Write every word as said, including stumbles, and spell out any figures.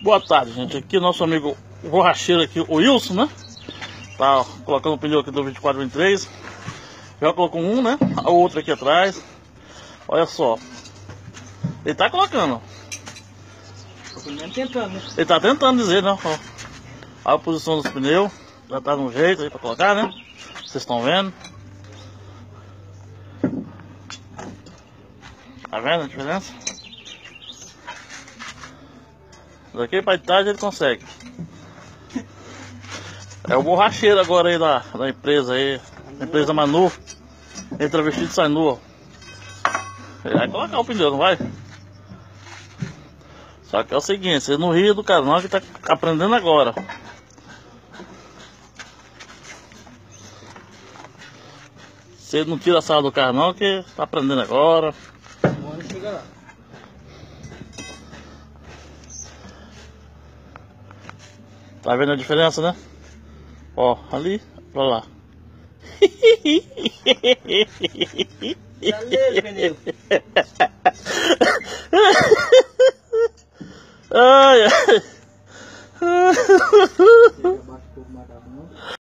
Boa tarde, gente. Aqui nosso amigo borracheiro aqui, o Wilson, né? Tá colocando o pneu aqui do vinte e quatro, vinte e três. Já colocou um, né? A outra aqui atrás. Olha só. Ele tá colocando. Tentando, né? Ele tá tentando dizer, né? Ó. Olha a posição dos pneus. Já tá no jeito aí pra colocar, né? Vocês estão vendo. Tá vendo a diferença? Daqui pra trás ele consegue. É o borracheiro agora aí da, da empresa aí. Da empresa Manu. Entra vestido e sai nu. Ele vai colocar o pneu, não vai? Só que é o seguinte, você não ria do cara não, que tá aprendendo agora. Você não tira a sala do carro não, que tá aprendendo agora. Vamos chegar lá. Tá vendo a diferença, né? Ó, ali pra lá. Já lê, pneu. Ai, ai.